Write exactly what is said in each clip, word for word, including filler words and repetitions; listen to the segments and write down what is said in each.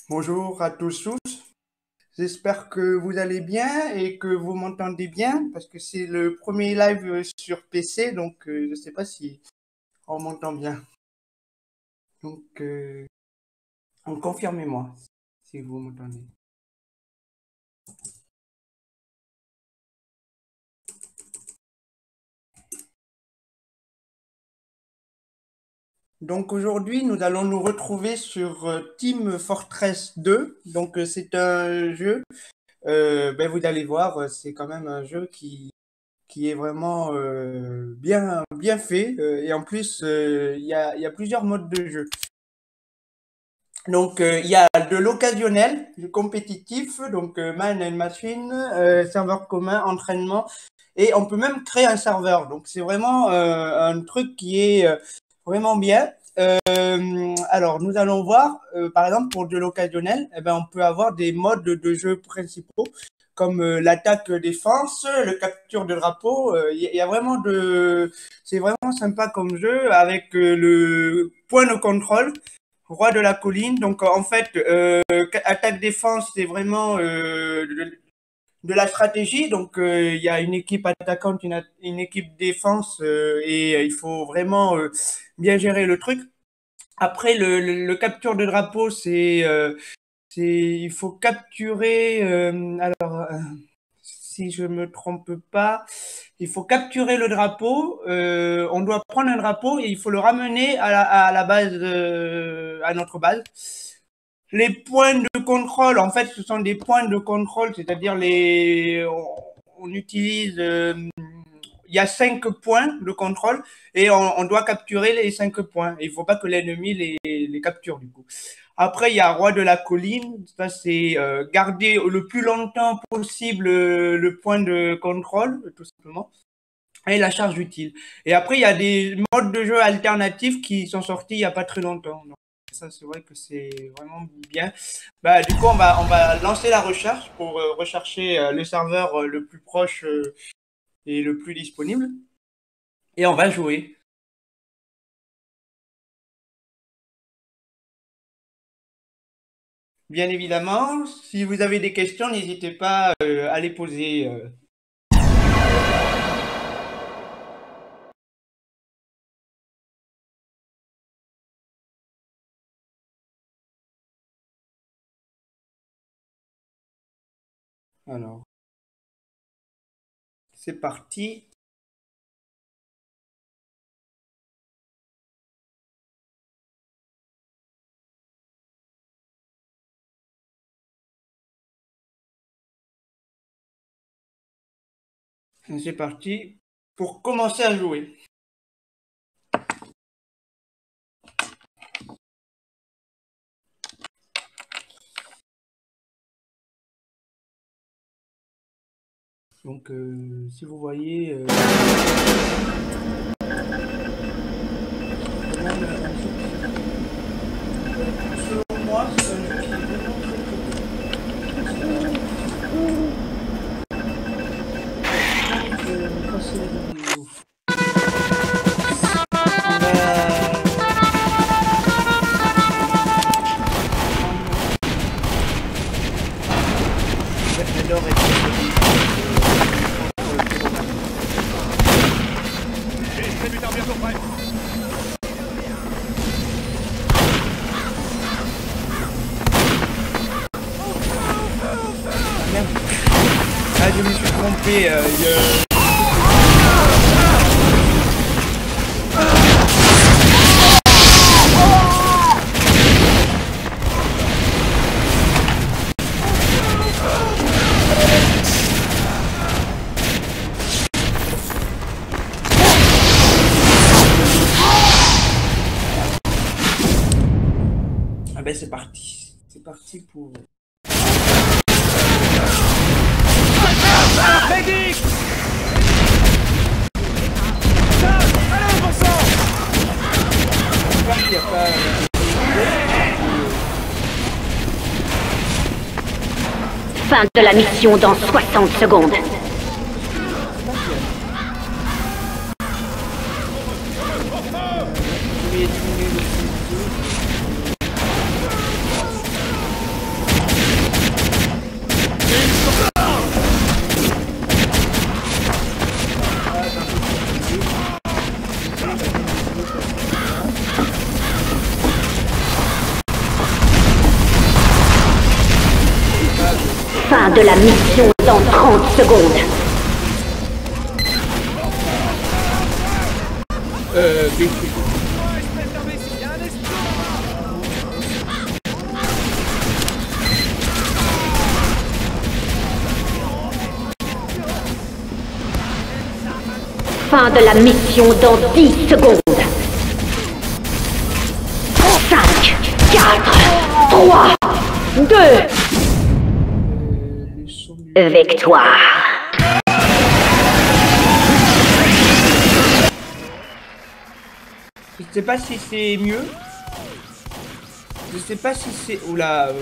Bonjour à tous. J'espère que vous allez bien et que vous m'entendez bien parce que c'est le premier live sur P C, donc euh, je ne sais pas si on m'entend bien. Donc, euh, confirmez-moi si vous m'entendez. Donc aujourd'hui, nous allons nous retrouver sur euh, Team Fortress deux. Donc euh, c'est un jeu, euh, ben, vous allez voir, euh, c'est quand même un jeu qui qui est vraiment euh, bien, bien fait. Euh, et en plus, euh, il y a, il y a plusieurs modes de jeu. Donc, euh, il y a de l'occasionnel, du compétitif, donc euh, man and machine, euh, serveur commun, entraînement. Et on peut même créer un serveur. Donc, c'est vraiment euh, un truc qui est euh, vraiment bien. Euh, alors, nous allons voir, euh, par exemple, pour de l'occasionnel, eh ben, on peut avoir des modes de jeu principaux comme euh, l'attaque défense, le capture de drapeau. Il euh, y, y a vraiment de, c'est vraiment sympa comme jeu avec euh, le point de contrôle, roi de la colline. Donc en fait, euh, attaque défense, c'est vraiment euh, de, de la stratégie. Donc il euh, y a une équipe attaquante, une, une équipe défense euh, et il faut vraiment euh, bien gérer le truc. Après le, le, le capture de drapeau, c'est euh, c'est il faut capturer euh, alors euh, si je me trompe pas, il faut capturer le drapeau. Euh, on doit prendre un drapeau et il faut le ramener à la, à la base, euh, à notre base. Les points de contrôle, en fait, ce sont des points de contrôle, c'est-à-dire les, on, on utilise, euh, il y a cinq points de contrôle et on, on doit capturer les cinq points. Il ne faut pas que l'ennemi les, les capture du coup. Après, il y a roi de la colline. Ça, c'est euh, garder le plus longtemps possible le, le point de contrôle, tout simplement, et la charge utile. Et après, il y a des modes de jeu alternatifs qui sont sortis il n'y a pas très longtemps. Donc, ça, c'est vrai que c'est vraiment bien. Bah, du coup, on va, on va lancer la recherche pour euh, rechercher euh, le serveur euh, le plus proche euh, et le plus disponible. Et on va jouer. Bien évidemment, si vous avez des questions, n'hésitez pas euh, à les poser. Euh. Alors, c'est parti. C'est parti pour commencer à jouer. Donc, euh, si vous voyez... Euh... Selon moi, c'est un jeu qui est vraiment Ah, je me suis trompé. Euh, je... Ah ben c'est parti. C'est parti pour... Medic! Allez, bon sang! J'espère qu'il n'y a pas... Fin de la mission dans soixante secondes. Fin de la mission dans trente secondes. Euh, B C. Espèce d'imbécile, il y a un esprit. Fin de la mission dans dix secondes. cinq, quatre, trois, deux, Euh, le son du- victoire. Je sais pas si c'est mieux. Je sais pas si c'est... Oula. euh,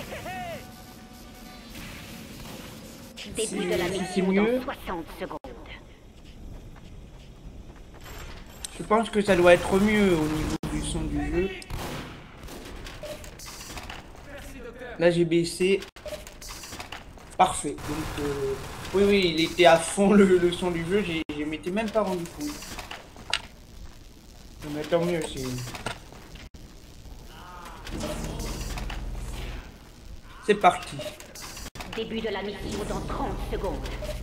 Début de la c'est mission mieux. dans soixante secondes. Je pense que ça doit être mieux au niveau du son du jeu. Là j'ai baissé. Parfait. Donc euh, oui oui il était à fond le, le son du jeu. J'ai- Je m'étais même pas rendu compte. Mais tant mieux c'est. C'est parti. Début de la mission dans trente secondes.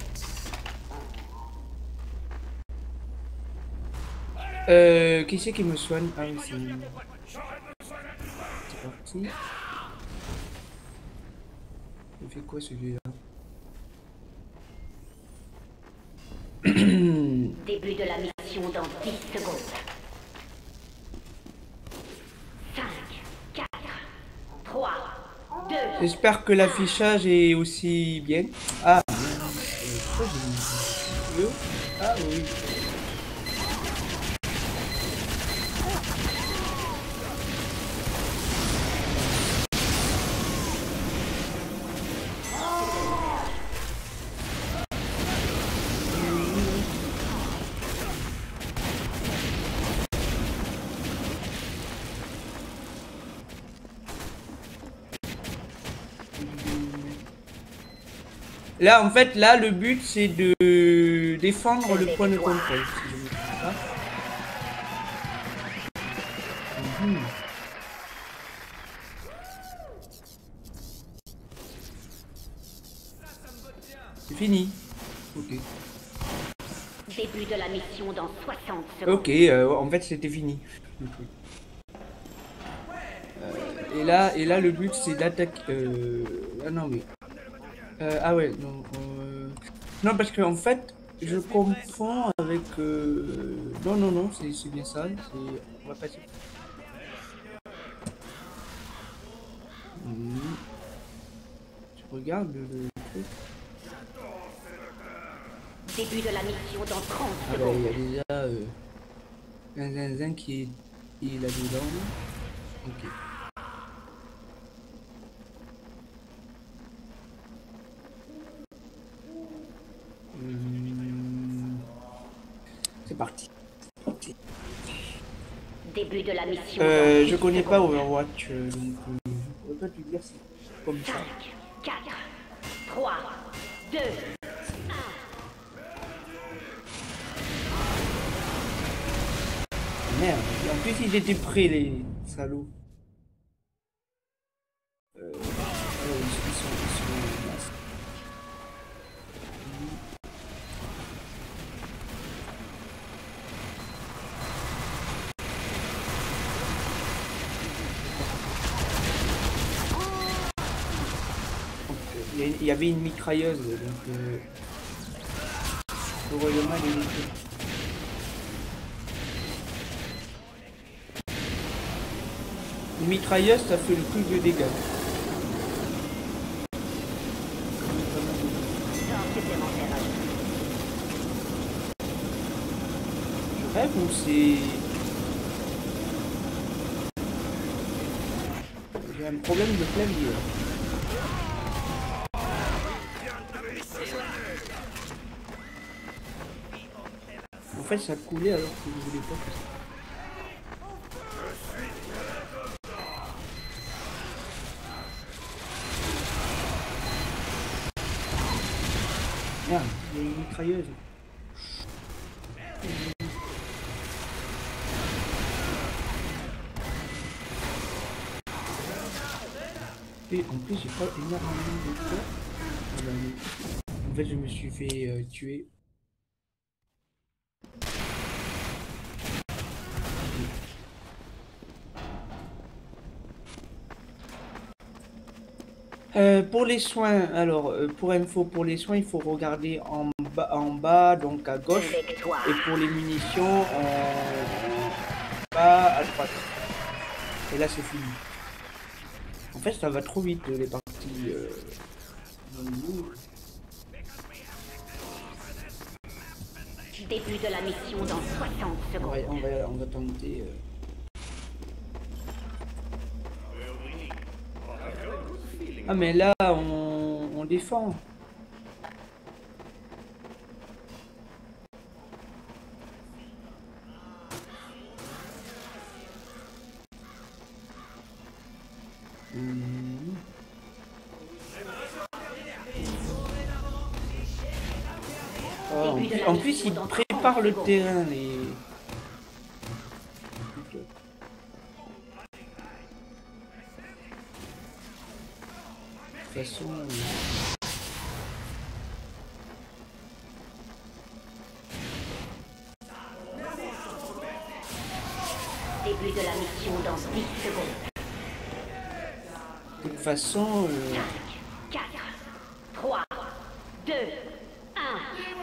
Euh, qui c'est qui me soigne? Ah oui, c'est... C'est parti. Il fait quoi celui-là? Début de la mission dans dix secondes. cinq, quatre, trois, deux, J'espère que l'affichage est aussi bien. Ah, euh, pourquoi j'ai mis bleu? Ah oui. Là, en fait, là, le but, c'est de défendre le point de contrôle. Si je me trompe pas. Mhm. C'est fini. Ok. début de la mission dans soixante secondes. Ok, euh, en fait, c'était fini. Ok. Euh, et là, et là, le but, c'est d'attaquer. Euh... Ah non, mais. Euh, ah ouais, non. Euh... Non, parce qu'en fait, je comprends avec. Euh... Non, non, non, c'est c'est bien ça. c'est- On va passer. Hmm. Tu regardes le, le truc. Début de la mission dans trente Ah bah, secondes. il y a déjà euh, un zinzin qui est, qui est là-dedans. Ok. Hum, C'est parti. Ok. Début de la mission Euh, dans je dix connais pas secondes. Overwatch, euh, donc euh, je pourrais pas te dire c'est comme ça. cinq, quatre, trois, deux, Merde, et en plus ils étaient prêts les salauds. Euh, alors, ils sont, ils sont, ils sont là. Il y a- il y avait une mitrailleuse, donc euh, heureusement elle est mitrailleuse. Une mitrailleuse, ça fait le plus de dégâts. sort supplémentaire ajouté. Je rêve ou c'est... J'ai un problème de clavier. là. En fait, ça coulait alors que je voulais pas que ça. Merde, il y a une mitrailleuse. Et en plus, j'ai pas énormément de temps. En fait, je me suis fait euh, tuer. Euh, pour les soins, alors euh, pour info, pour les soins, il faut regarder en bas, en bas, donc à gauche, et pour les munitions, en bas à droite. Et là, c'est fini. En fait, ça va trop vite les parties. Euh, Début de la mission dans soixante secondes. Ouais, on va, on va tenter. Euh... Ah mais là, on, on défend. Mmh. Oh, en, plus, en plus, ils préparent le terrain, les... De toute façon... Début de la mission dans dix secondes. De toute façon... Euh... cinq, quatre, trois, deux, un.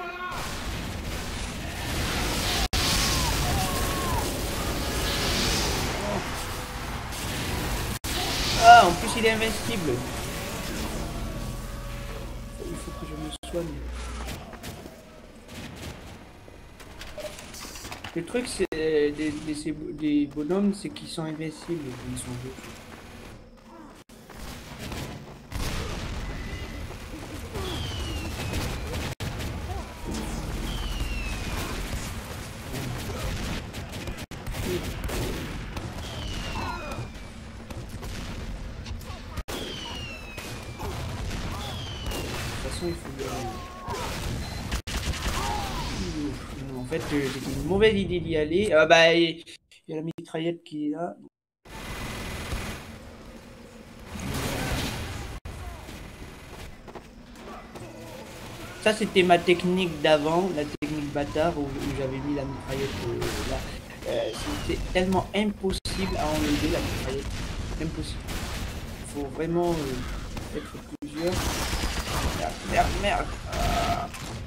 Ah, en plus il est invincible. Il faut que je me soigne. Le truc c'est des, des, des bonhommes, c'est qu'ils sont invincibles quand ils sont vieux. Il faut... En fait, euh, c'était une mauvaise idée d'y aller. Ah bah, il y a la mitraillette qui est là. Ça, c'était ma technique d'avant, la technique bâtard, où, où j'avais mis la mitraillette euh, là. Euh, c'était tellement impossible à enlever la mitraillette. Impossible. Il faut vraiment euh, être plusieurs. Merde, merde, merde. Ah.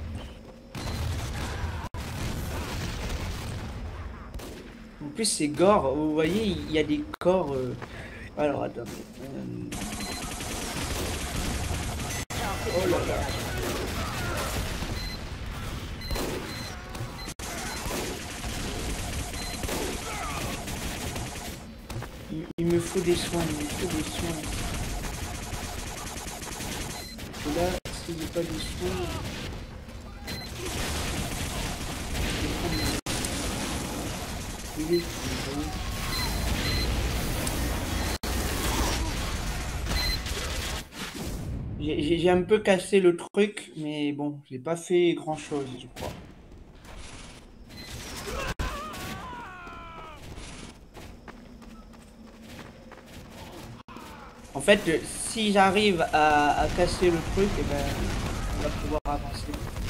En plus, c'est gore. Vous voyez, il y a des corps. Euh... Alors, attendez. Euh... Oh là là. Il, il me faut des soins. Il me faut des soins. Et là, s'il n'y a pas des soins. Oui, j'ai un peu cassé le truc, mais bon, j'ai pas fait grand chose, je crois. En fait, si j'arrive à, à casser le truc, et ben, on va pouvoir avancer.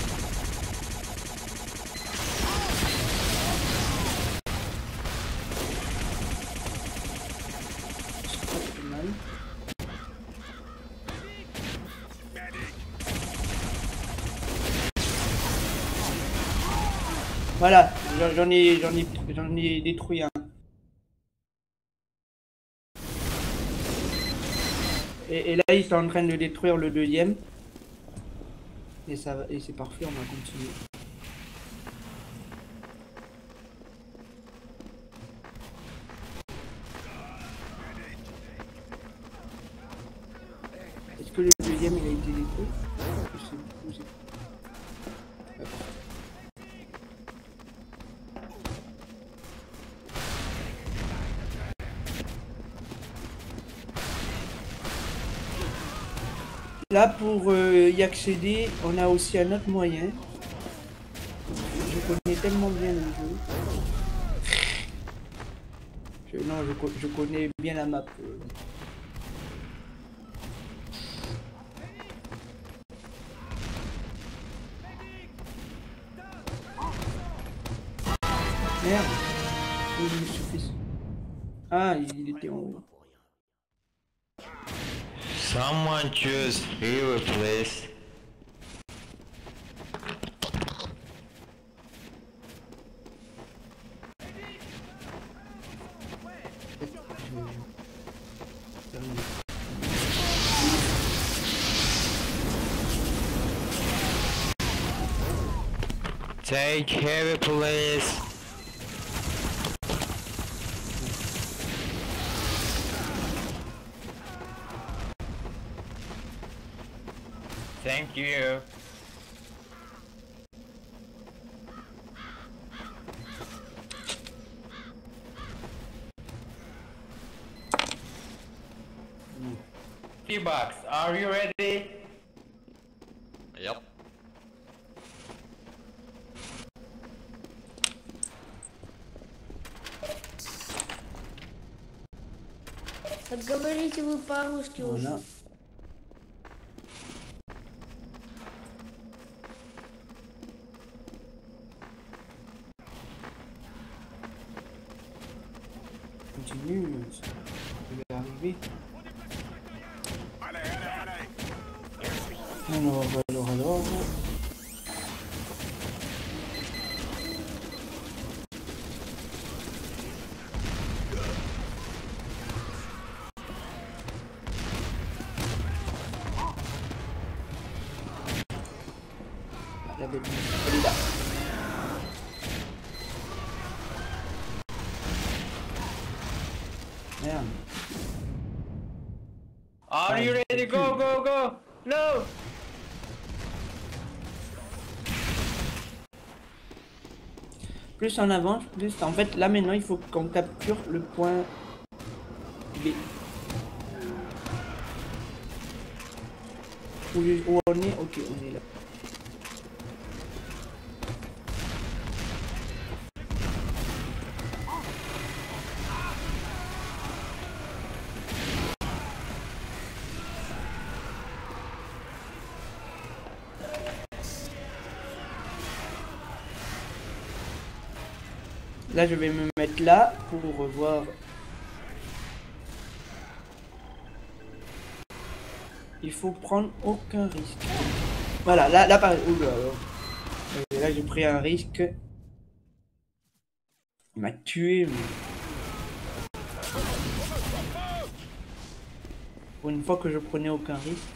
Voilà, j'en ai, j'en ai, j'en ai détruit un. Et, et là, ils sont en train de détruire le deuxième. Et ça va, et c'est parfait, on va continuer. Est-ce que le deuxième il a été détruit? Je sais, je sais. Là, pour euh, y accéder, on a aussi un autre moyen. Je connais tellement bien le jeu. Je, non, je, je connais bien la map. Euh. Oui, il me suffit. Ah, il était en haut. Someone choose hero, please. Take hero, please. Thank you. T-Box, are you ready? Yep. Отговорите вы по-русски уже. Voilà. Continue, je vais arriver. Alors, alors, alors. La belle elle est là. Merde. Are you ready? Go, go, go! No! Plus on avance, plus en fait là maintenant il faut qu'on capture le point B. Où, où on est, ok, on est là. Là, je vais me mettre là pour revoir. Il faut prendre aucun risque. Voilà, là, là, par oula, là, là j'ai pris un risque. Il m'a tué. Mais... Pour une fois que je prenais aucun risque.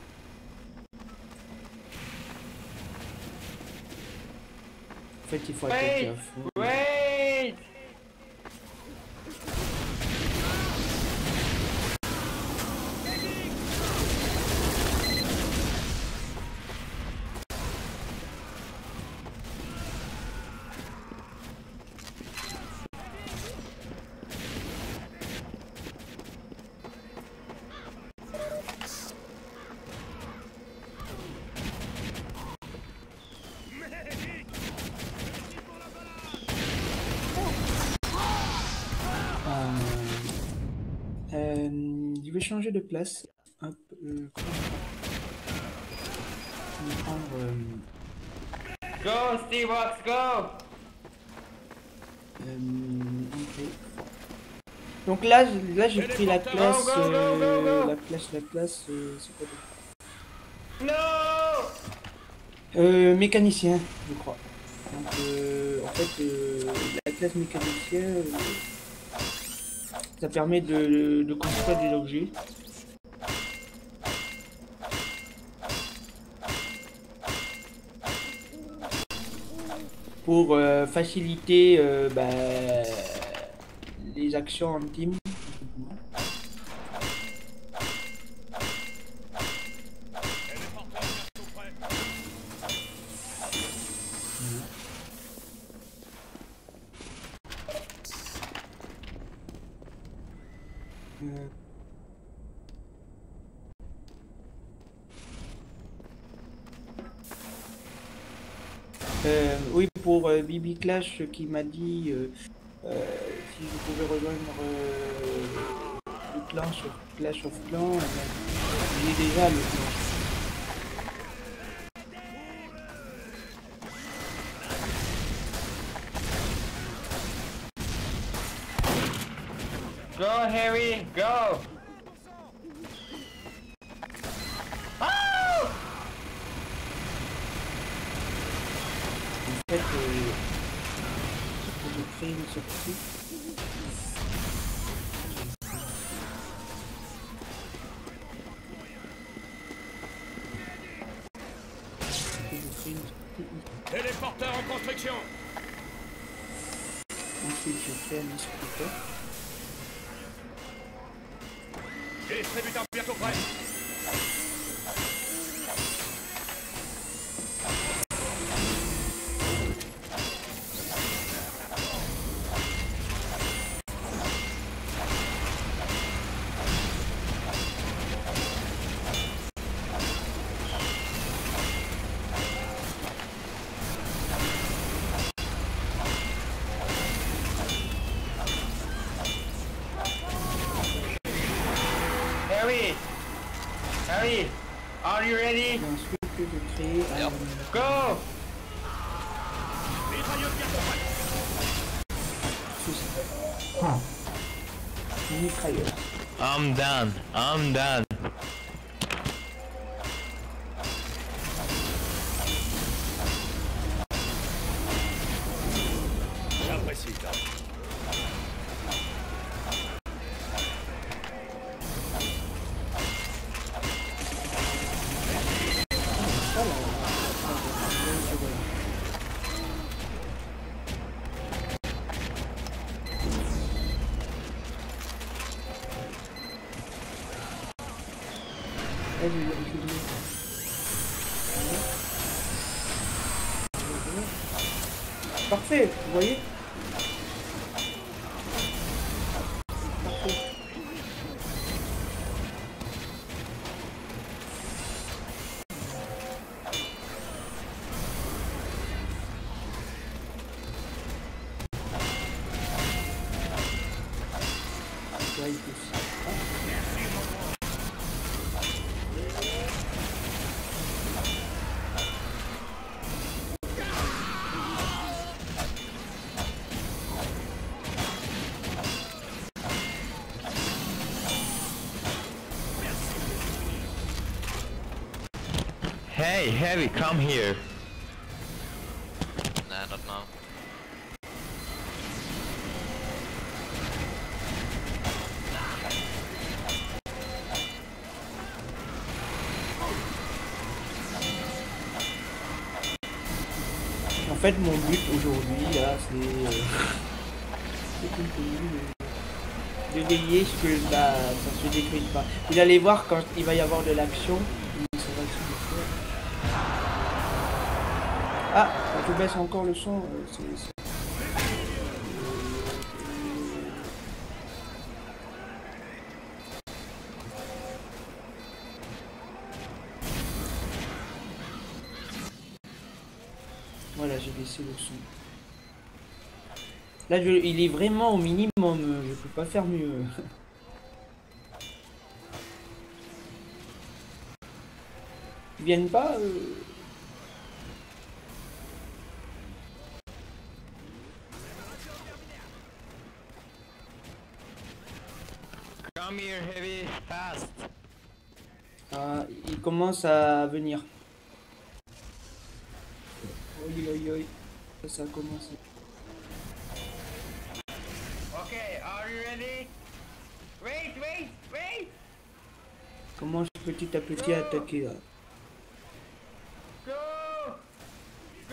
En fait, il faut attaquer à fond. Wait! Euh, je vais changer de place. Hop, euh, je vais prendre, euh, Go, Steve-Box, go! euh, ok. Donc là, là j'ai pris la classe, Go, go, go, go, euh, go. la classe, la classe, euh, c'est quoi No! euh, mécanicien, je crois. Donc euh, en fait, euh, la classe mécanicien, euh, ça permet de, de construire des objets. Pour euh, faciliter euh, bah, les actions en team. Euh, Euh, oui, pour euh, Bibi Clash qui m'a dit euh, euh, si je pouvais rejoindre euh, le clan sur Clash of Clans, euh, j'ai déjà le clan. Go, Harry, go! Oh! En fait, euh, je crée une sortie. Téléporteur en construction. Ensuite, je fais un distributeur. Distributeur bientôt prêt. Harry! Harry! Are you ready? Et ensuite, je crée un... Yep. Go! Mitrailleuse bientôt prêt. Ah. Une mitrailleuse. I'm done. I'm done. J'apprécie, Tom. Vas-y, vas-y, vas-y. Parfait, vous voyez? Parfait. Ouais, il pousse. Hey, Heavy, come here. Nah, not now. En fait, mon but aujourd'hui, là, c'est euh, de veiller ce que bah, ça se détruise pas. Vous allez voir quand il va y avoir de l'action. ça va se détruire. Ah, je baisse encore le son. euh, c'est- c'est- Voilà, j'ai baissé le son. Là, je- il est vraiment au minimum. euh, Je peux pas faire mieux. Ils viennent pas. euh, Come here, Heavy, fast. Ah, ils commencent à venir. Oi, oi, oi. Ça, ça a commencé. Okay, are you ready? Wait, wait, wait! Commence petit à petit à attaquer là. Go! Go!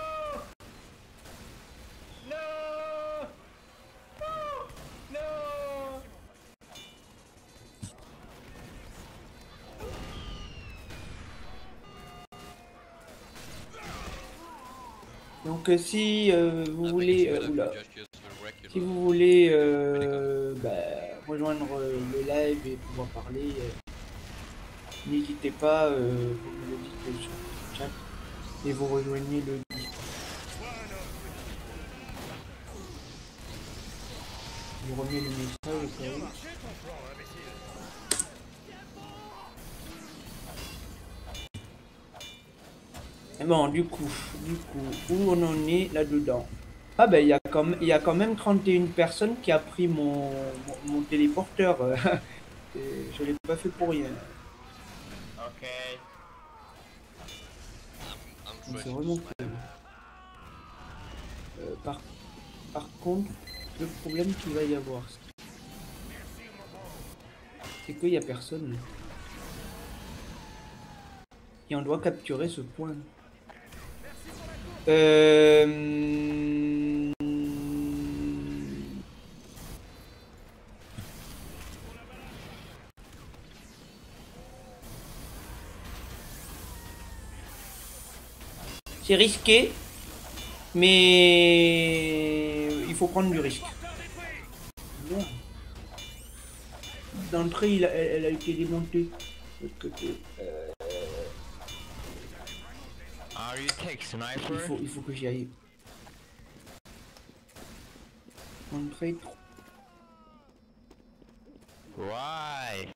No! No! Donc euh, si euh, vous I think voulez, it's euh, better oula, if you just use the regular. si vous voulez euh, bah, rejoindre euh, le live et pouvoir parler, euh, n'hésitez pas, euh, vous me le dites sur le chat et vous rejoignez le Discord. Vous revenez le message au cas où. Et bon, du coup, du coup, où on en est là-dedans? Ah ben, il y a comme, il y a quand même trente et une personnes qui a pris mon, mon, mon téléporteur. euh, et je l'ai pas fait pour rien. Okay. I'm Donc, c'est trying vraiment to cool. Euh, par, par contre, le problème qu'il va y avoir, c'est qu'il n'y a personne. Et on doit capturer ce point. Euh... C'est risqué, mais il faut prendre du risque. Merde. D'entrée, il a- elle, elle a été démontée. De l'autre côté, euh, Are you tech il, sniper? faut, il faut que j'y aille. Entrée trop. Why?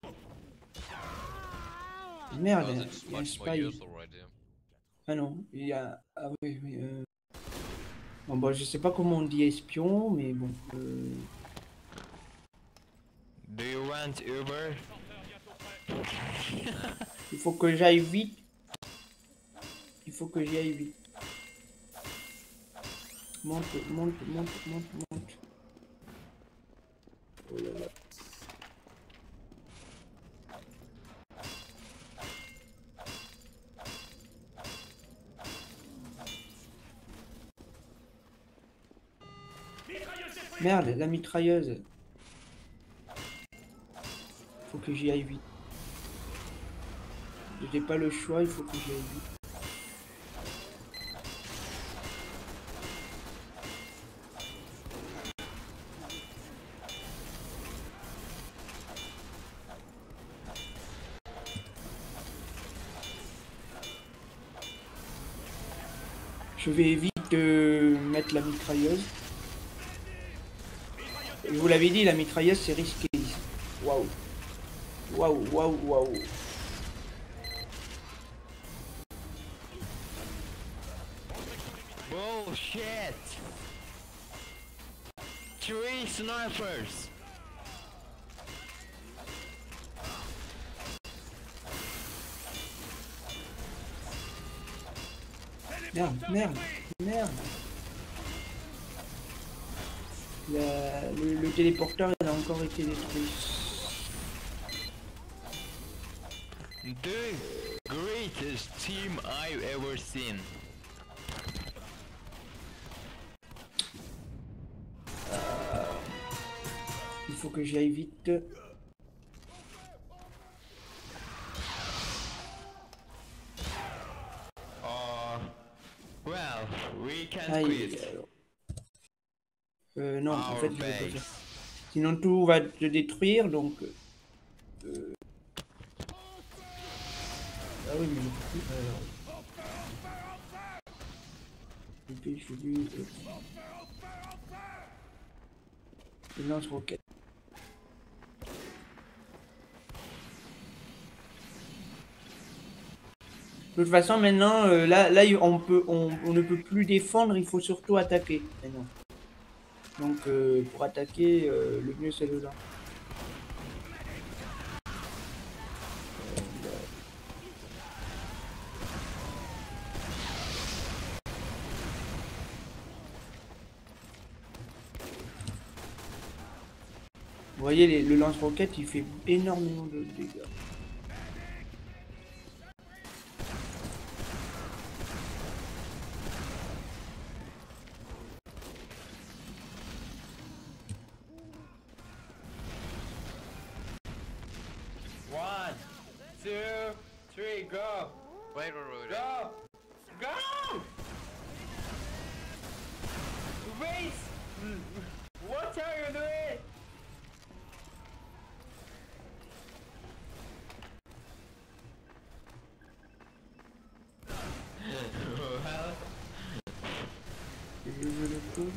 Merde, because il it's y a un much more spy. useful right here. Ah non, il y a... Ah oui, oui. Euh... Bon, bah, je sais pas comment on dit espion, mais bon. Euh... Do you want Uber? Il faut que j'aille vite. Il faut que j'y aille vite. Monte, monte, monte, monte, monte. Oh là là. Merde, la mitrailleuse. Faut que j'y aille vite. J'ai pas le choix, il faut que j'y aille vite. Je vais vite euh, mettre la mitrailleuse. Je vous l'avais dit, la mitrailleuse c'est risqué. Waouh. Waouh, waouh, waouh. Bullshit! Three snipers! Merde, merde, merde. La- le, le téléporteur il a encore été détruit. The greatest team I've ever seen. Il faut que j'y aille vite. Uh, well, we can Aïe, quit. alors. Euh, non, en Our fait, je vais pas base. faire. Sinon, tout va te détruire, donc... euh, Ah oui, mais je peux plus. Alors... Et puis, je lui... Je lance roquette. De toute façon, maintenant, euh, là, là, on peut, on, on ne peut plus défendre, il faut surtout attaquer. Maintenant. Donc, euh, pour attaquer, euh, le mieux c'est le lance. Vous voyez, les- le lance-roquette, il fait énormément de dégâts. One, two, three, go! Wait, wait, wait, wait. Go! Go! Race! What are you doing? Well, Je le trouve.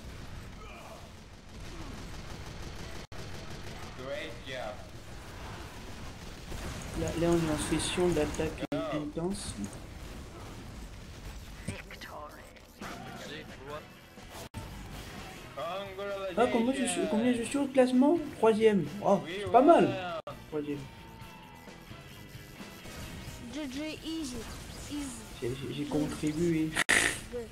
Great job. Là, là, on est en session d'attaque intense. See, what? Ah, combien je suis, combien je suis au classement? Troisième. Oh, c'est pas mal. Troisième. G G easy. Easy. J'ai- J'ai j'ai contribué. Good.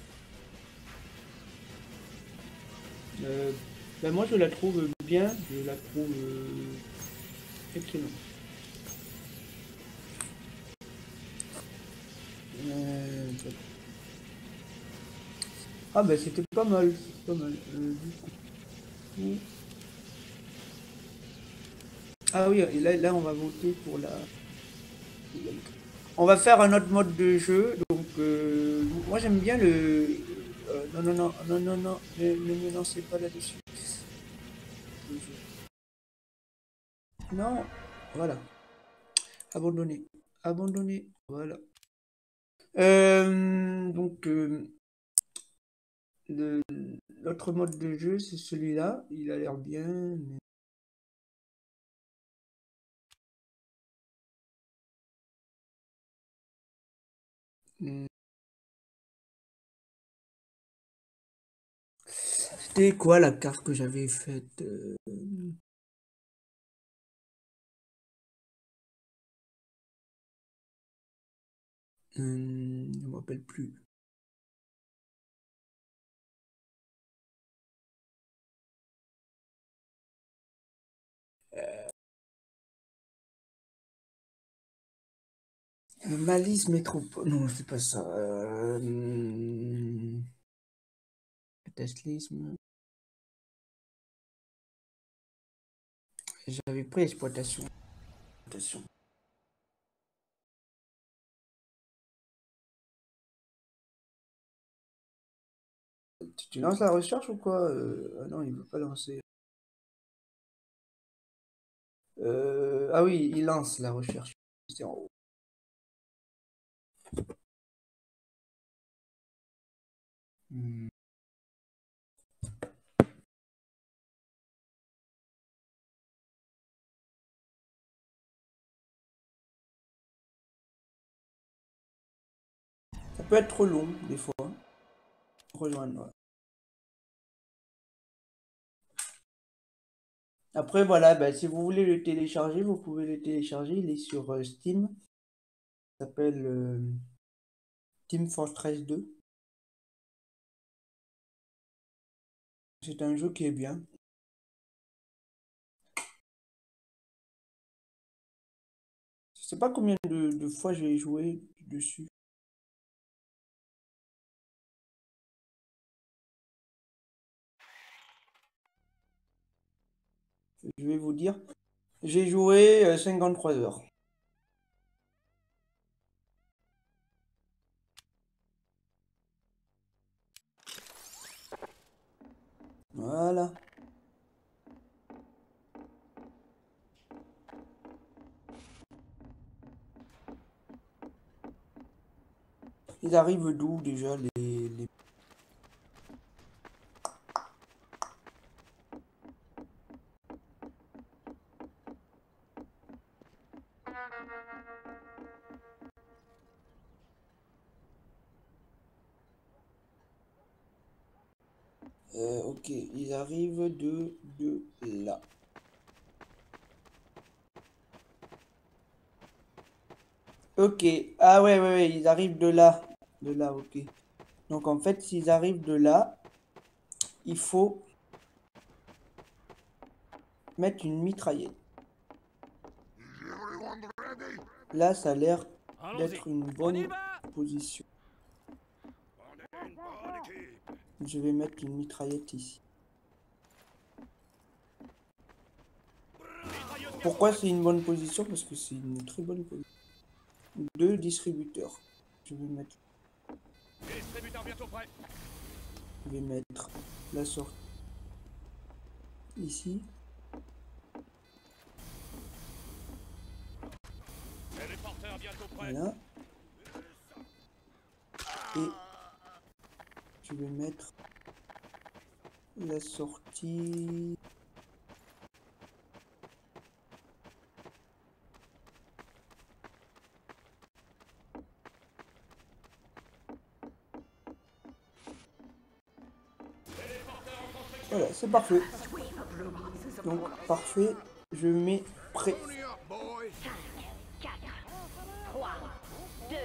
Euh, ben moi je la trouve bien, je la trouve euh, excellente. Euh, Ah ben c'était pas mal, c'est pas mal. Euh, du coup. Ah oui, et là, là on va voter pour la... On va faire un autre mode de jeu, donc euh, moi j'aime bien le... euh, non, non, non, non, non, non, ne, ne me lancez pas là-dessus. Non, voilà. Abandonner. Abandonner. Voilà. Euh, donc, euh, le- l'autre mode de jeu, c'est celui-là. Il a l'air bien. Mais... Hmm. C'était quoi la carte que j'avais faite euh, hum, Je ne me rappelle plus. Euh, Malice Métropole. Non, c'est pas ça. Euh, hum, Teslisme. J'avais pris exploitation. Exploitation. Tu, tu lances la recherche ou quoi? Euh, Ah non, il veut pas lancer. Euh, Ah oui, il lance la recherche. C'est en haut. Hmm. Ça peut être trop long, des fois. Rejoindre. Ouais. Après, voilà, bah, si vous voulez le télécharger, vous pouvez le télécharger. Il est sur euh, Steam. Il s'appelle euh, Team Fortress deux. C'est un jeu qui est bien. Je sais pas combien de, de fois j'ai joué dessus. Je vais vous dire. J'ai joué euh, cinquante-trois heures. Voilà. Ils arrivent d'où déjà les, les... Euh, ok, ils arrivent de, de là. Ok, ah ouais, ouais, ouais, ils arrivent de là. De là, ok. Donc en fait, s'ils arrivent de là, il faut mettre une mitraillette. Là, ça a l'air Allons-y. d'être une On y bonne va. position. On est une bonne équipe. Je vais mettre une mitraillette ici. Mitrailleuse Pourquoi bientôt c'est une bonne position? Parce que c'est une très bonne position. Deux distributeurs. Je vais mettre, prête. Distributeur bientôt prêt. je vais mettre la sortie ici. Téléporteur bientôt prêt. Voilà. Et je vais mettre la sortie. Voilà, c'est parfait. Donc, parfait. Je mets prêt. Pony up, boy. quatre, trois, deux,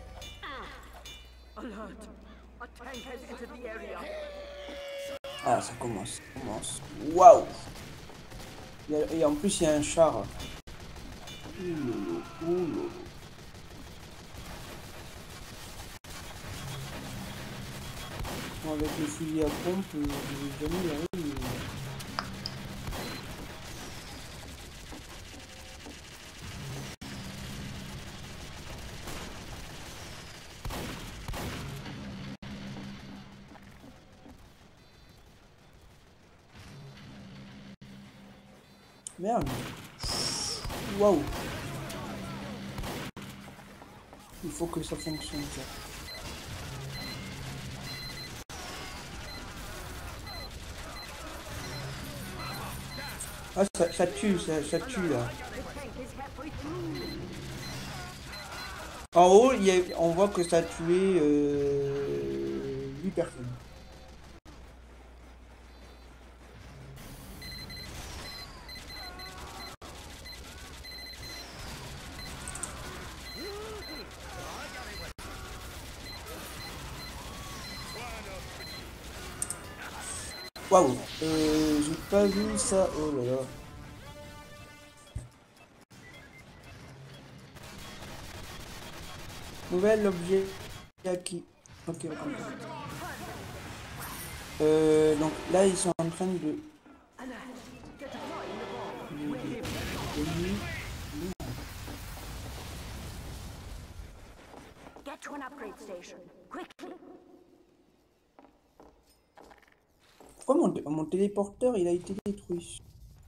un. Alert! A tank has entered the area. Ah, ça commence. Ça commence. Waouh! Il y a- Et en plus, il y a un char. Ouh lolo, ouh lolo. Bon, avec le fusil à pompe, euh, je vais jamais y arriver. Merde. Waouh. Il faut que ça fonctionne ça. Ah, ça, ça tue, ça, ça tue là. En haut, il y a- on voit que ça a tué euh, huit personnes. Waouh, euh, j'ai pas vu ça, oh là là. Nouvel objet acquis. Ok, ok. ok. Euh, donc là, ils sont en train de... de- Get to an upgrade station, quickly. Pourquoi mon, t- mon téléporteur, il a été détruit?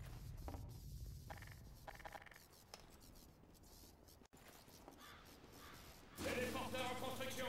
Téléporteur en construction.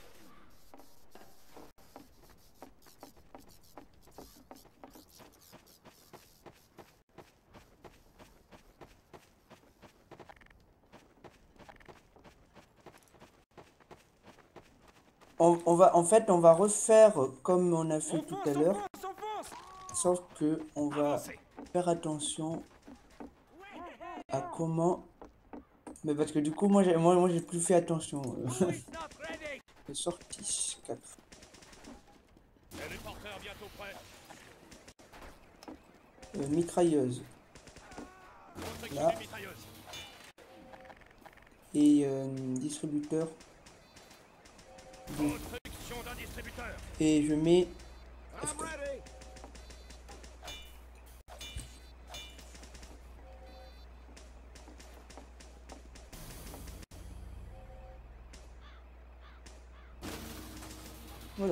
On, on va, en fait, on va refaire comme on a fait tout à l'heure. Sauf que on va Avancez. faire attention à comment... Mais parce que du coup, moi, j'ai moi, moi, j'ai plus fait attention. C'est sorti. quatre. Téléporteur bientôt prêt. Euh, mitrailleuse. Construction Là. des mitrailleuses. Et euh, distributeur. Donc, Construction d'un distributeur. et je mets... I'm ready. Voilà.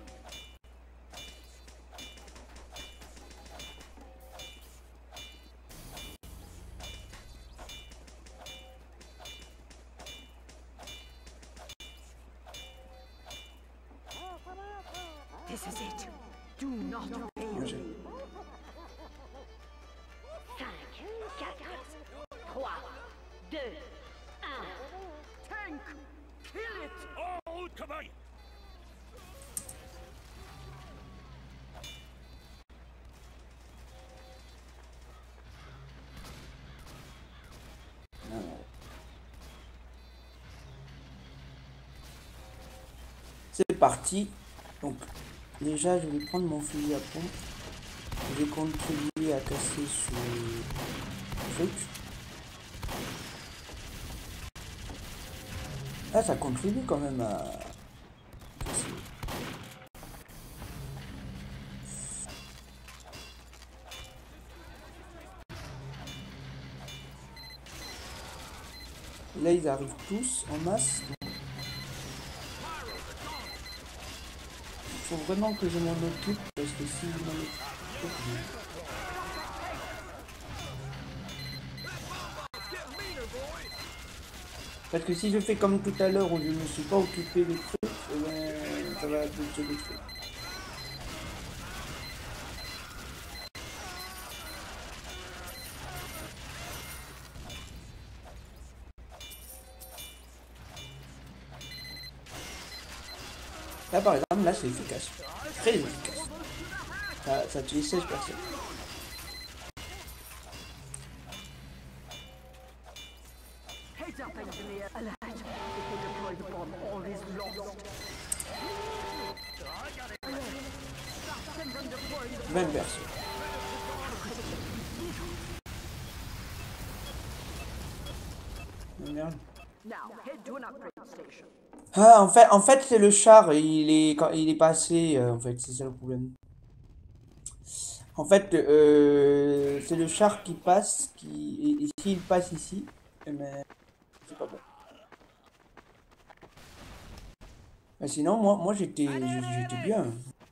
This is it. Do not fail. Moi, j'ai- cinq, quatre, trois, deux, un. Tank! Kill it! En route, cobaye. C'est parti. Donc, déjà, je vais prendre mon fusil à pompe. Je vais contribuer à casser ce truc. Ah, ça contribue quand même à casser. Là, ils arrivent tous en masse. Il faut vraiment que je m'en occupe parce que si je m'en occupe, je- parce que si je fais comme tout à l'heure où je ne me suis pas occupé des trucs, eh ben, ça va bloquer des trucs. Là par exemple, là c'est efficace. Très efficace. Ça, ça a tué seize personnes. Heads up, engineer. Alert. If they deploy the bomb, all is lost. Stop them from deploying the vingt personnes. Oh, merde. Now, head to an upgrade station. Ah, en fait, en fait c'est le char, il est, quand, il est passé, euh, en fait, c'est ça le problème. En fait, euh, c'est le char qui passe, qui, et, et s'il passe ici, mais c'est pas bon. Mais sinon, moi, moi j'étais, j'étais bien.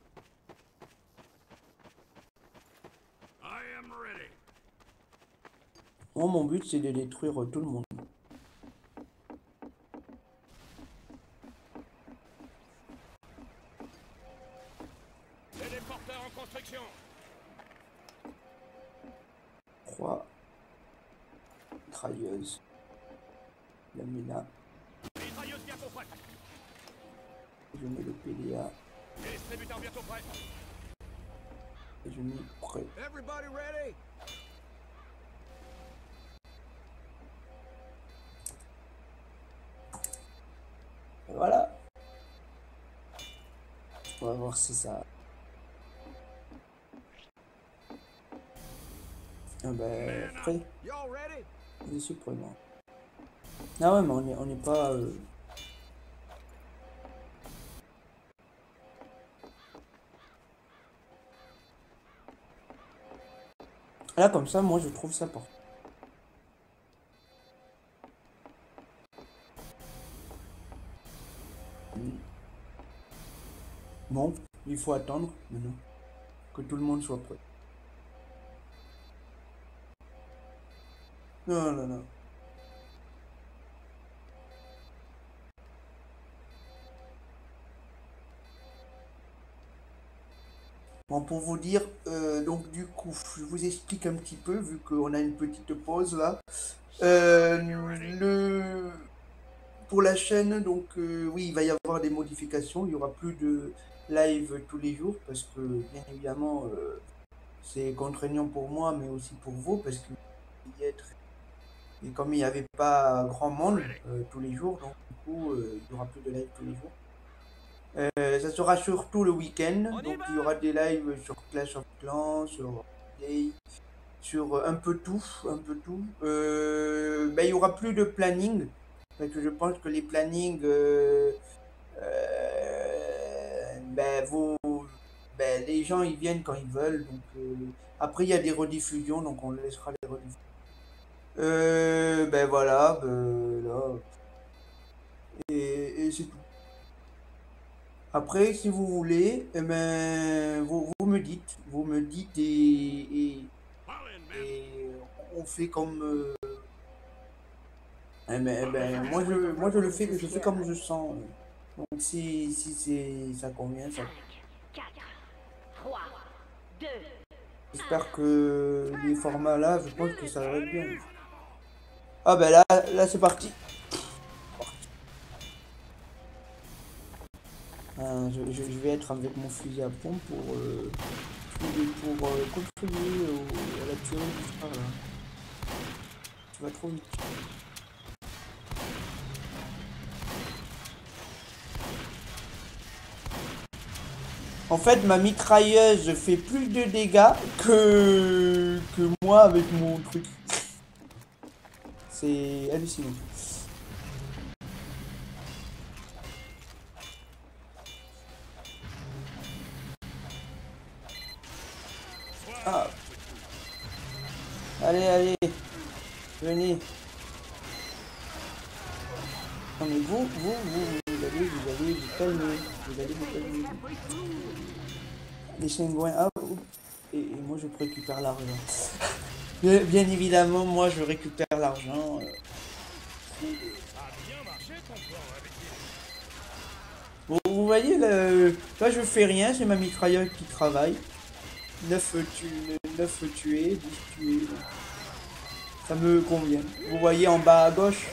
I am ready. Moi, mon but, c'est de détruire tout le monde. Téléporteur en construction. Trois mitrailleuses. La mets là. Mitrailleuse bientôt prête. Je mets le P D A Distributeur bientôt prêt. et je mets prêt. Everybody ready? Et voilà. On va voir si ça. Ah ben, prêt. Y'all ready? Je suis prenant. Ah ouais, mais on est, on n'est pas. Euh... Là, comme ça, moi, je trouve ça parfait. Bon, il faut attendre maintenant que tout le monde soit prêt. Non, non, non. Bon, pour vous dire, euh, donc du coup, je vous explique un petit peu, vu qu'on a une petite pause là. Euh, le... Pour la chaîne, donc euh, oui, il va y avoir des modifications, il n'y aura plus de live tous les jours, parce que bien évidemment, euh, c'est contraignant pour moi, mais aussi pour vous, parce que y être... Et comme il n'y avait pas grand monde euh, tous les jours, donc du coup, euh, il n'y aura plus de live tous les jours. Euh, ça sera surtout le week-end, donc il y aura des lives sur Clash of Clans, sur Play, sur un peu tout, un peu tout. Euh, ben, il y aura plus de planning, parce que je pense que les plannings, euh, euh, ben, vous, ben, les gens ils viennent quand ils veulent, donc euh, après il y a des rediffusions, donc on laissera les rediffusions. Euh, ben voilà, ben, là, et, et c'est tout. Après, si vous voulez, eh ben, vous, vous me dites, vous me dites et, et, et on fait comme. Euh, eh ben, eh ben, moi je, moi je le fais, je fais comme je sens. Donc si, si c'est, ça convient, ça. quatre, trois, deux. J'espère que les formats là, je pense que ça va être bien. Ah ben là, là c'est parti. Euh, je, je, je vais être avec mon fusil à pompe pour, euh, pour, pour euh, contribuer au, à la tuerie du frère là. Tu vas trop vite. En fait, ma mitrailleuse fait plus de dégâts que, que moi avec mon truc. C'est hallucinant. Ah. Allez, allez. Venez. Non mais vous, vous, vous, vous allez, vous allez vous calmer. Vous allez vous calmer. Les chingouins, ah, oh. et, et moi je récupère l'argent. Bien, bien évidemment, moi je récupère l'argent. Bon, vous voyez, le... là je fais rien, c'est ma mitrailleuse qui travaille. neuf tués, neuf tués, dix tués. Ça me convient. Vous voyez en bas à gauche.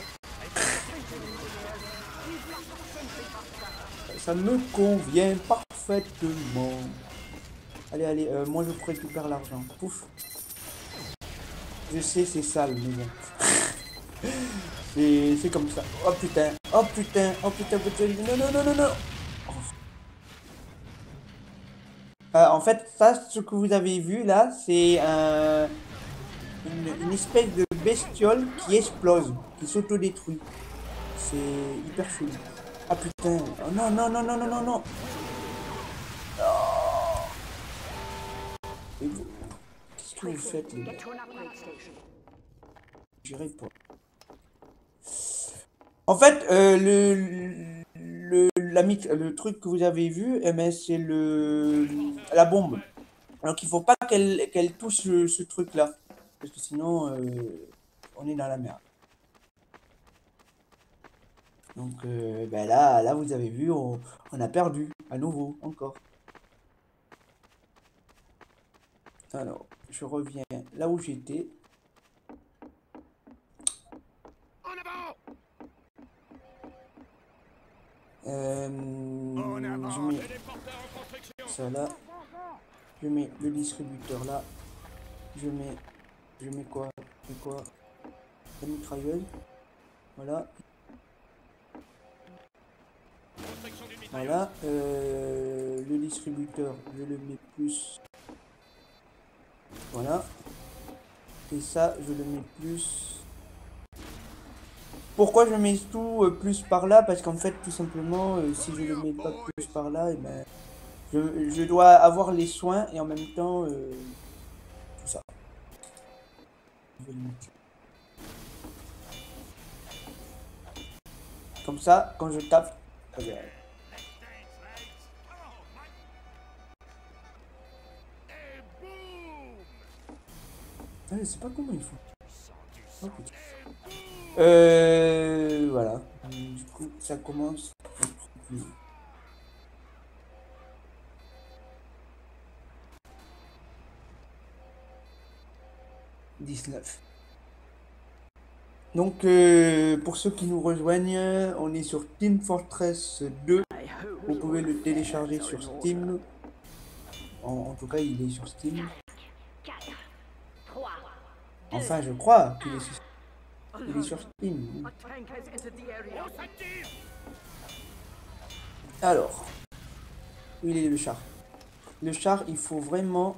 Ça me convient parfaitement. Allez, allez, euh, moi je récupère l'argent. Pouf. Je sais, c'est sale, mais bon. C'est c'est comme ça. Oh putain, oh putain, oh putain, putain. Non, non, non, non, non. Oh. Euh, en fait, ça, ce que vous avez vu là, c'est un... une, une espèce de bestiole qui explose, qui s'autodétruit. C'est hyper chelou. Ah putain, oh, non, non, non, non, non, non, non. Et vous, qu'est-ce que vous faites, les gars? Get to an upgrade station. J'irai pas. En fait, euh, le, le, la, mic- le truc que vous avez vu, eh ben, c'est le la bombe. Donc il faut pas qu'elle qu'elle touche ce, ce truc-là. Parce que sinon, euh, on est dans la merde. Donc euh, ben là, là, vous avez vu, on, on a perdu. À nouveau, encore. Alors, je reviens là où j'étais. En avant. Euh, En je avant. mets Téléporteur en construction. ça là. Je mets le distributeur là. Je mets... Je mets quoi? Je mets quoi? La mitrailleuse. Voilà. Construction d'une mitrailleuse. Voilà. Euh, le distributeur, je le mets plus. Voilà. Et ça, je le mets plus. Pourquoi je mets tout euh, plus par là? Parce qu'en fait, tout simplement, euh, si je le mets pas plus par là, et ben, je, je dois avoir les soins et en même temps, euh, tout ça. Je vais le mettre. Comme ça, quand je tape, eh ben, Et boum. ah, je sais pas comment il faut. Oh, putain. Euh, voilà. Du coup, ça commence. dix-neuf. Donc, euh, pour ceux qui nous rejoignent, on est sur Team Fortress deux. Vous pouvez le télécharger sur Steam. En, en tout cas, il est sur Steam. quatre, trois, Enfin, je crois qu'il est sur, il est sur Steam. A tank has entered the area. On s'active. Alors, où il est le char? Le char, il faut vraiment...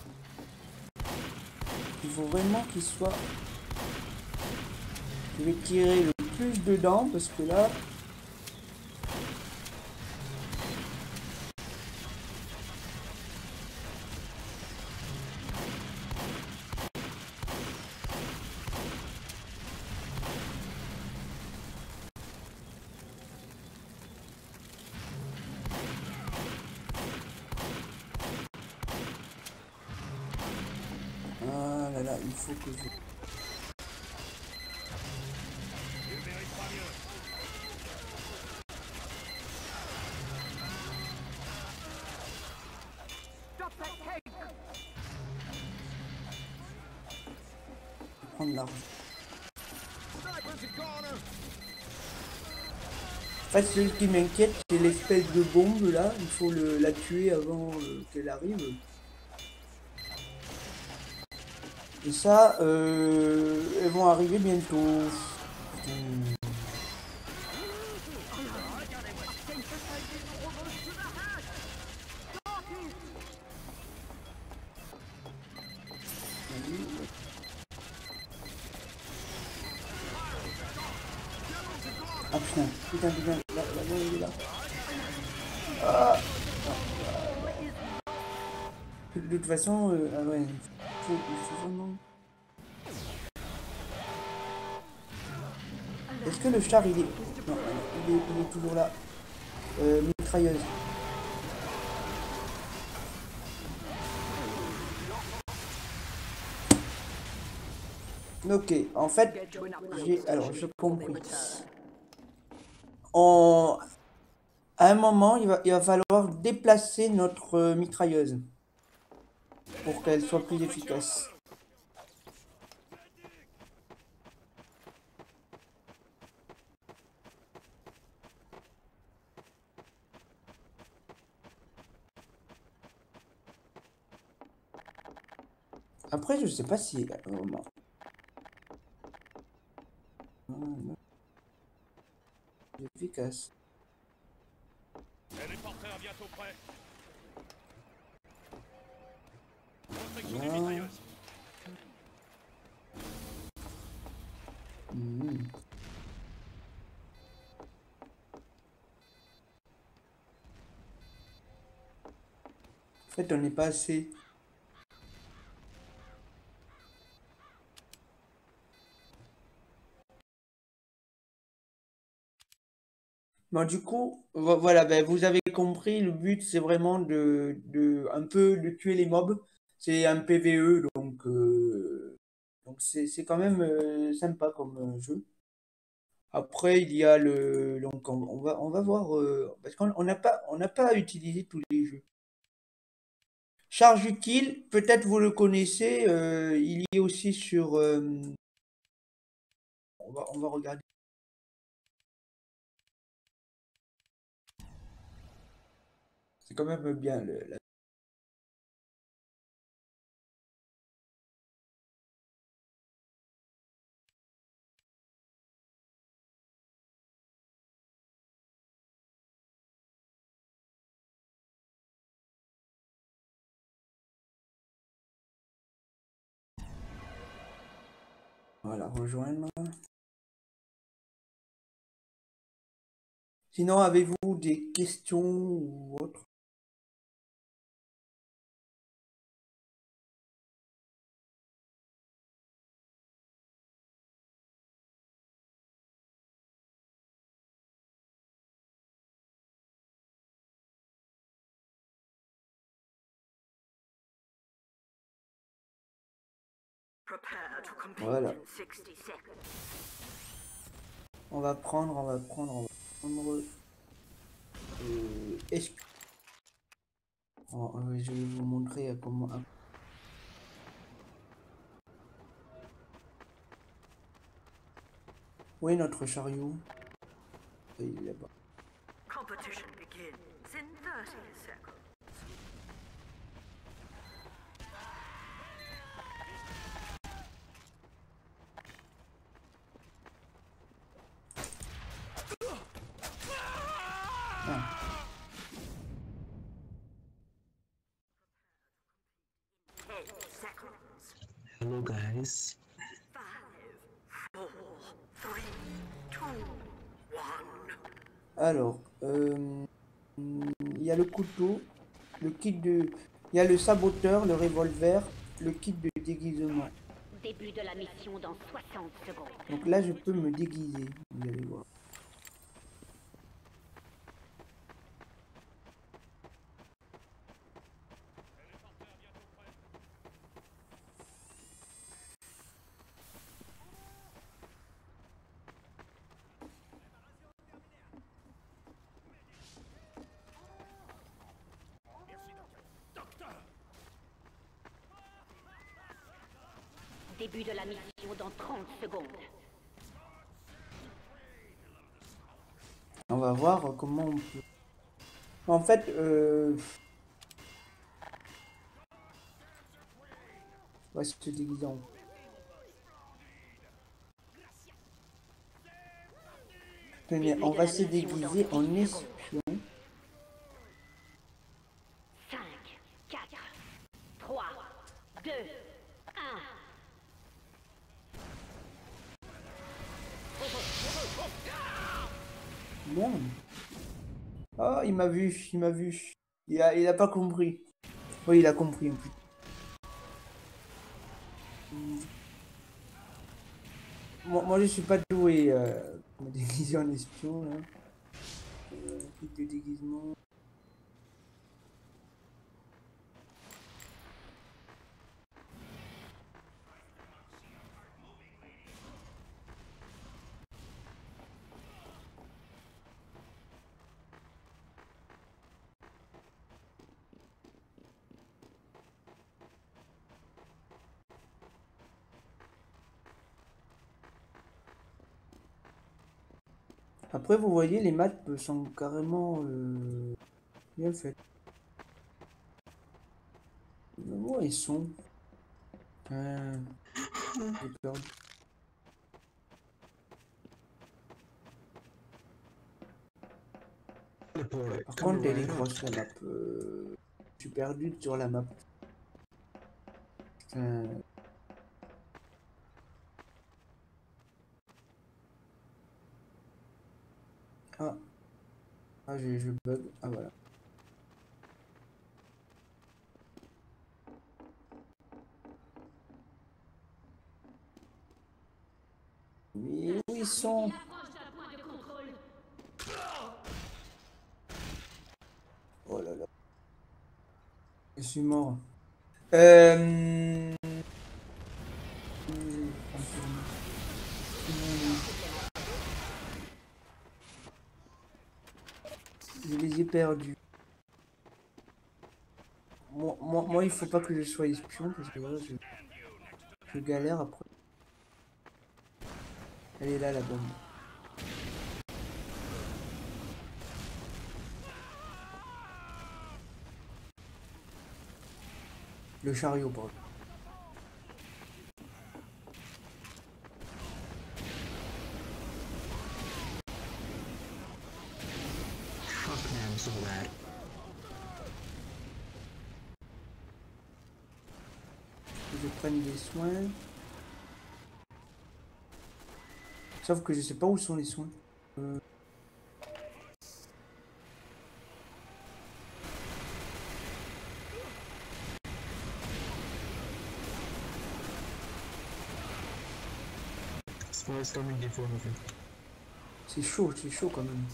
Il faut vraiment qu'il soit... Je vais tirer le plus dedans parce que là... Ah là là, il faut que je... Drop that tank. prendre l'argent. Snipers in corner. En fait, ce qui m'inquiète, c'est l'espèce de bombe là. Il faut le, la tuer avant euh, qu'elle arrive. Et ça, euh, elles vont arriver bientôt. Hmm. Ah putain, putain, putain, là, là, là, il est là. Ah. De toute façon, euh, ah ouais, faut, il faut vraiment... Est-ce que le char, il est... Non, il est, il est toujours là. Euh, mitrailleuse. Ok, en fait, Get to an upgrade j'ai... Alors, station j'ai before they compris. return. On... À un moment, il va, il va falloir déplacer notre euh, mitrailleuse pour qu'elle soit plus efficace. Après, je sais pas si... euh, non. Non, c'est efficace. Et les porteurs bientôt prêts. Construction d'une Voilà. mitrailleuse. Mhm. En fait, on n'est pas assez. Bon, du coup, vo- voilà, ben, vous avez compris, le but, c'est vraiment de, de, un peu de tuer les mobs. C'est un P V E, donc, euh, donc c'est, c'est quand même euh, sympa comme euh, jeu. Après, il y a le, donc on, on va, on va voir, euh, parce qu'on on n'a pas, on n'a pas utilisé tous les jeux. Charge utile, peut-être vous le connaissez, euh, il y est aussi sur, euh, on va, on va regarder. C'est quand même bien le, la- voilà, rejoindre. Sinon, avez-vous des questions ou autres? Prepare to compete Voilà. in sixty seconds. On va prendre, on va prendre, on va prendre. Euh, est-ce que- oh, euh, je vais vous montrer euh, comment. Où est notre chariot? Il est là-bas. Competition begins in thirty seconds. Ah, ten seconds. Hello guys. Five, four, three, two, one. alors, euh, il y a le couteau, le kit de. Il y a le saboteur, le revolver, le kit de déguisement. Début de la mission dans soixante secondes. Donc là, je peux me déguiser. Vous allez voir. Début de la mission dans trente secondes. On va voir comment on peut. En fait, euh... on va se déguiser en. Tenez, on va se déguiser en espion. cinq, quatre, trois, deux, un. Merde. Oh, il m'a vu, il m'a vu. Il a, il a pas compris. Oui, il a compris en plus. Moi, moi, je suis pas doué euh, pour me déguiser en espion là. Euh, kit de déguisement. Après, vous voyez, les maths sont carrément euh, bien faites. Où ils sont? Euh, j'ai perdu. Par contre, elle est grosse la map. Euh, je suis perdu sur la map. Euh, Ah, ah je, je bug. Ah voilà. Mais où ils sont? Oh là là. Je suis mort. Euh... Je les ai perdus. Moi, moi, moi, il faut pas que je sois espion parce que voilà, je, je galère après. Elle est là la bombe. Le chariot, pardon. Fuck man, I'm so bad. Je prenne des soins. Sauf que je sais pas où sont les soins. Euh... C'est chaud, c'est chaud quand même.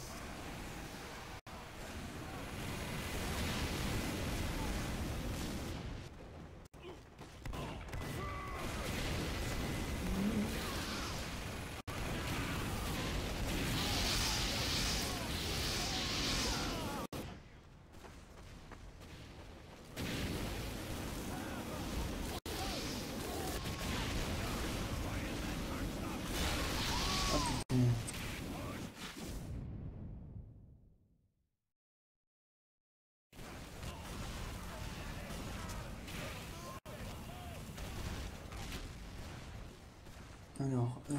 Alors, euh...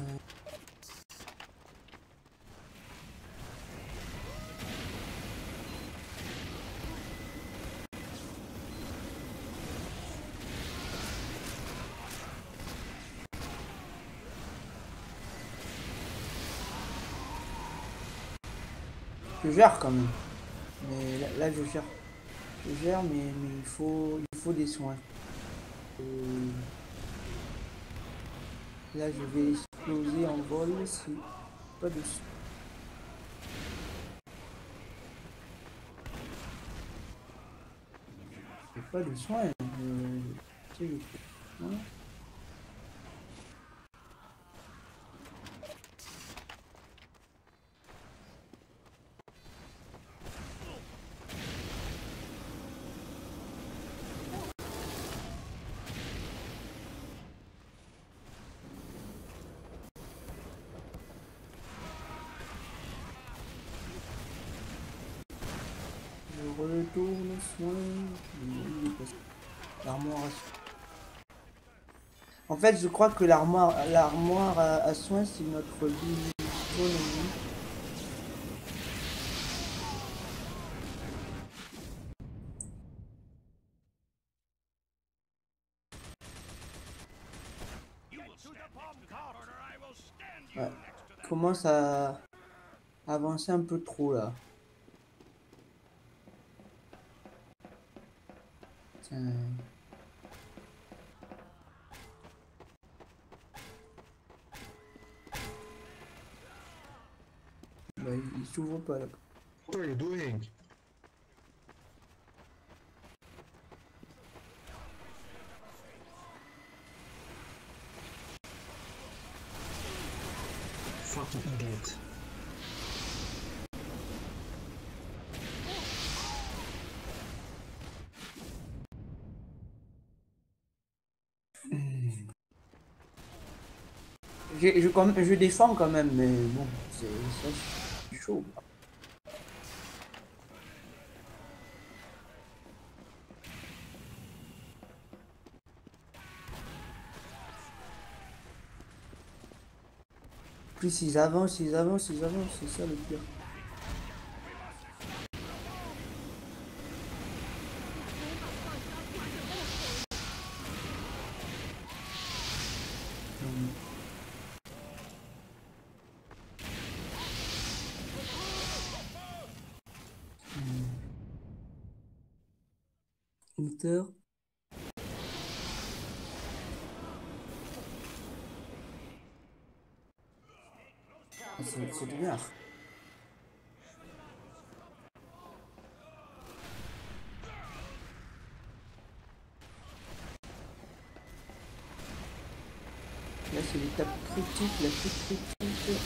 je gère quand même. Mais là, là, je gère. Je gère, mais, mais il faut, il faut des soins. Et là, je vais exploser en vol si pas de soins. J'ai pas de soins. Euh, tu sais, je... Voilà. Je retourne soin. L'armoire à soin. En fait, je crois que l'armoire l'armoire à, à soin, c'est notre vie jaune. Ouais. Commence à avancer un peu trop là. Tiens. Bah, il s'ouvre pas là. What are you doing? Fucking idiot. Je, je, quand- je défends quand même, mais bon, c'est ça, c'est chaud. Plus ils avancent, ils avancent, ils avancent, c'est ça le pire. Hunter. Ah, c'est c'est bien. Là c'est l'étape critique, la plus critique.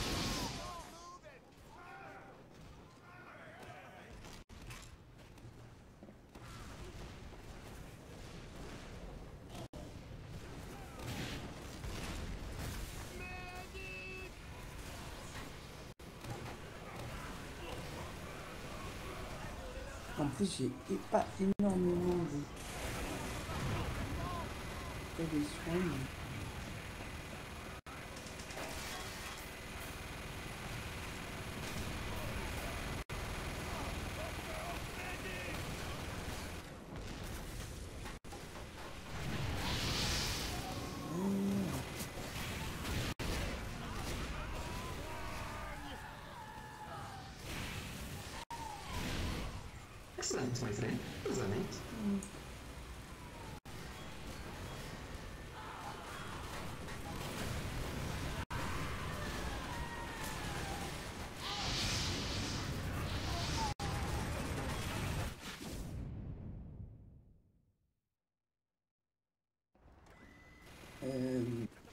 En plus, j'ai pas énormément de... de soins. Mais... Excellent, my friend. Wasn't it? Mm. Euh...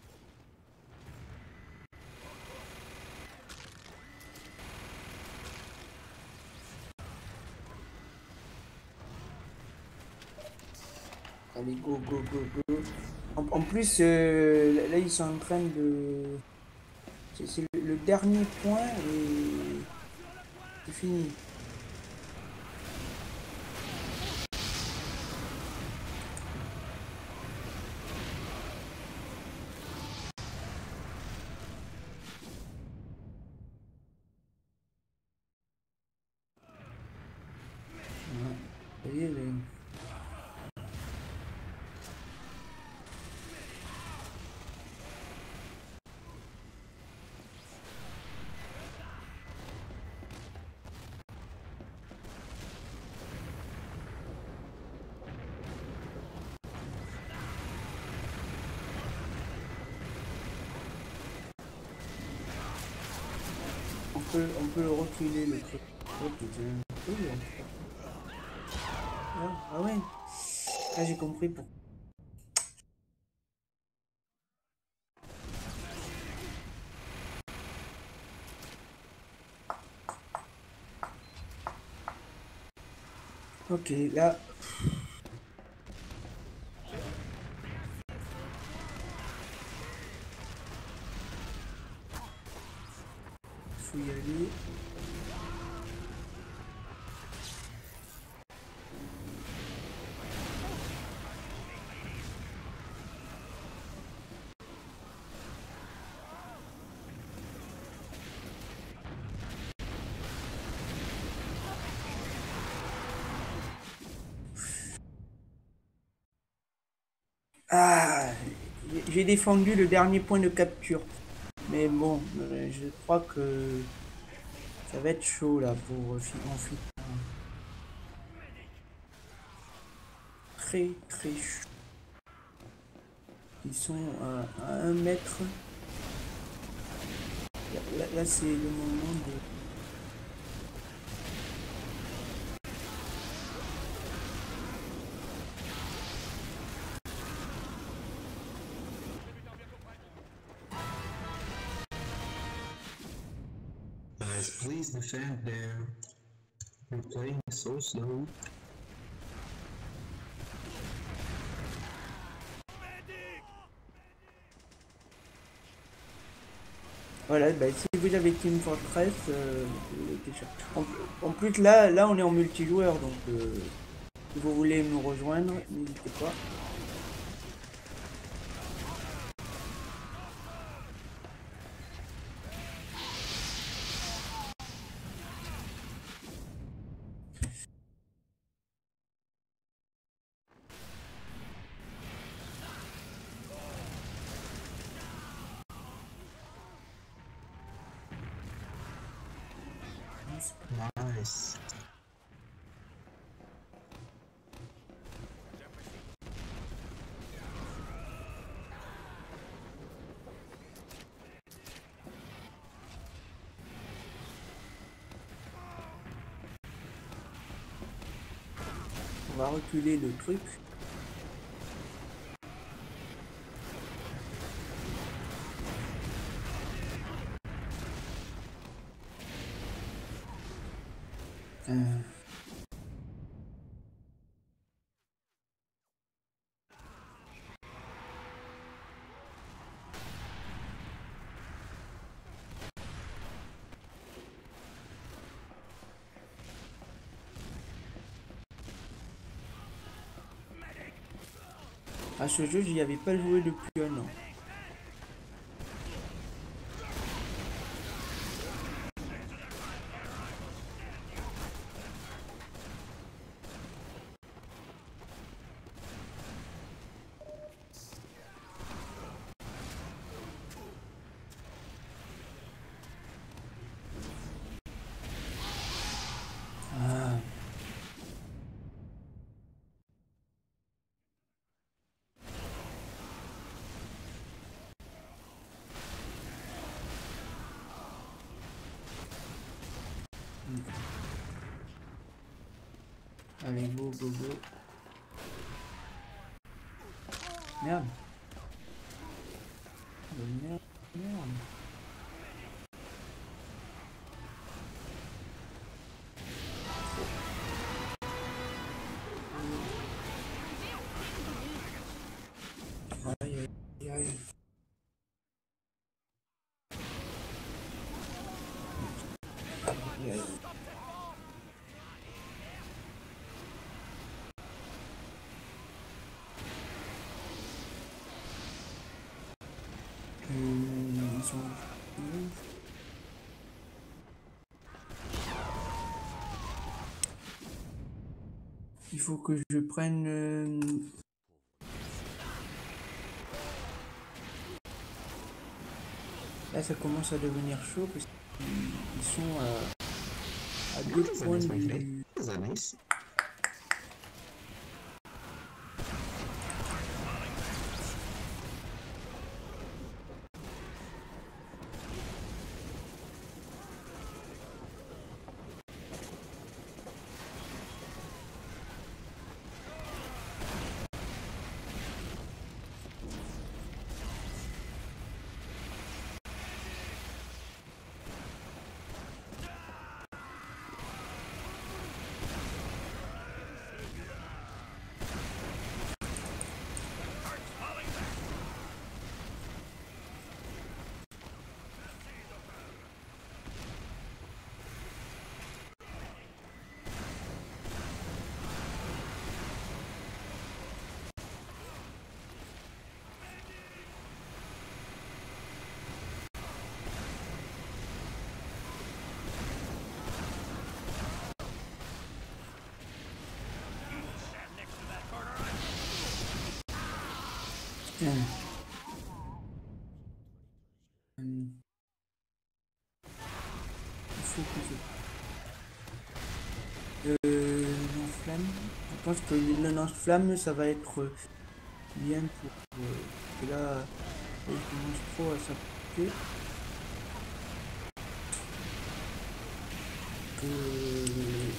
Allez, go, go, go, go. En, en plus, euh, là, ils sont en train de... C'est le, le dernier point et... c'est fini. Vous voyez, les... On peut, on peut le reculer le truc. Oh putain. Oui, ah, ah ouais. Là j'ai compris pour. Ok, là. Faut y aller. Ah, j'ai défendu le dernier point de capture. Mais bon, euh, je crois que ça va être chaud là pour euh, en fuite. Très très chaud. Ils sont à, à un mètre. Là, là, là c'est le moment de... Guys, please defend there. You're playing so slow. Voilà, bah, si vous avez Team Fortress, euh, en, en plus là, là on est en multijoueur, donc euh, si vous voulez me rejoindre, n'hésitez pas. seconds. Nice. On va reculer le truc. Euh. À ce jeu, j'y avais pas joué depuis un an. Ah. Allez, go, go, go. Merde. Oh, merde, merde. Aïe, aïe, aïe. Aïe, aïe. Euh, ils sont où? Il faut que je prenne euh, là ça commence à devenir chaud parce qu'ils sont à, à deux points du... Is that nice? Putain. Hum. Il faut que je... Euh, lance-flamme. Je pense que le lance-flamme, ça va être bien pour... Euh, que là, il commence trop à s'appliquer. Que...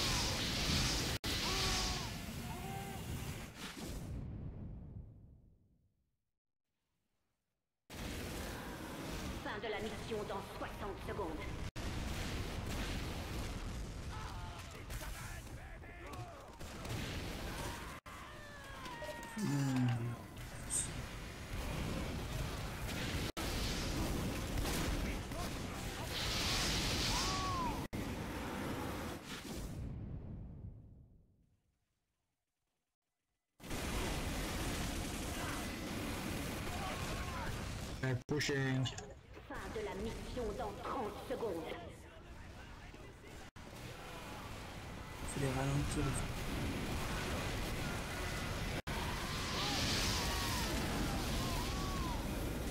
Fin de la mission dans soixante secondes. Hmm. I'm pushing. Fin de la mission dans trente secondes. Faut les ralentir.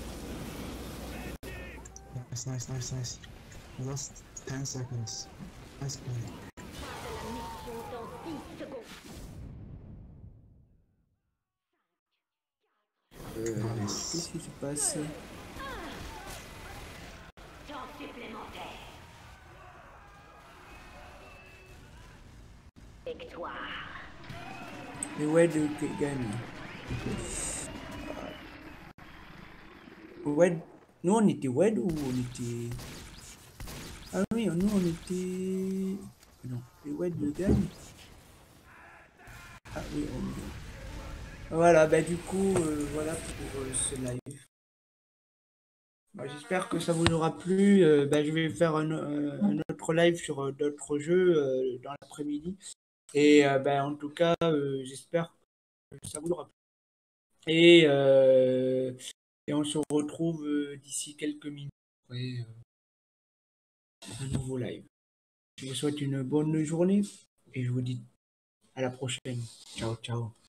Nice, nice, nice, nice. Last ten seconds. quinze minutes. Euh, Qu'est-ce qui se passe? Victoire. Et ouais, de gagne. Ouais, nous on était Wed ou on était. Ah oui, nous on était. Non, et Wed le gagne. Ah oui, on gagne. Voilà, bah du coup, euh, voilà pour euh, ce live. Bah, j'espère que ça vous aura plu. Euh, bah, je vais faire un, euh, un autre live sur euh, d'autres jeux euh, dans l'après-midi. Et euh, bah, en tout cas, euh, j'espère que ça vous aura plu. Et, euh, et on se retrouve euh, d'ici quelques minutes après euh, un nouveau live. Je vous souhaite une bonne journée et je vous dis à la prochaine. Ciao, ciao.